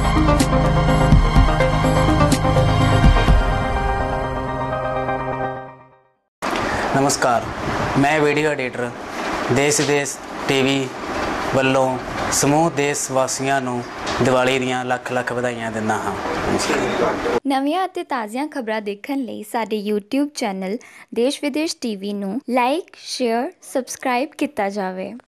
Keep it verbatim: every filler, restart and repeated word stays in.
नमस्कार, मैं video editor देश विदेश टीवी ਵੱਲੋਂ ਸਮੂਹ ਦੇਸ਼ ਵਾਸੀਆਂ ਨੂੰ ਦੀਵਾਲੀ ਦੀਆਂ ਲੱਖ ਲੱਖ ਵਧਾਈਆਂ ਦਿੰਦਾ ਹਾਂ। ਨਵੀਆਂ ਅਤੇ ਤਾਜ਼ੀਆਂ ਖਬਰਾਂ ਦੇਖਣ ਲਈ ਸਾਡੇ ਯੂਟਿਊਬ ਚੈਨਲ ਦੇਸ਼ ਵਿਦੇਸ਼ ਟੀਵੀ ਨੂੰ ਲਾਈਕ, ਸ਼ੇਅਰ, ਸਬਸਕ੍ਰਾਈਬ ਕੀਤਾ ਜਾਵੇ।